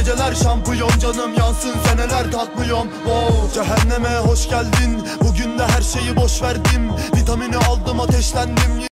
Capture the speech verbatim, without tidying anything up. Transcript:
geceler şampiyon, canım yansın seneler tatmıyorum. Wow. Cehenneme hoş geldin, bugün de her şeyi boş verdim. Vitamini aldım, ateşlendim.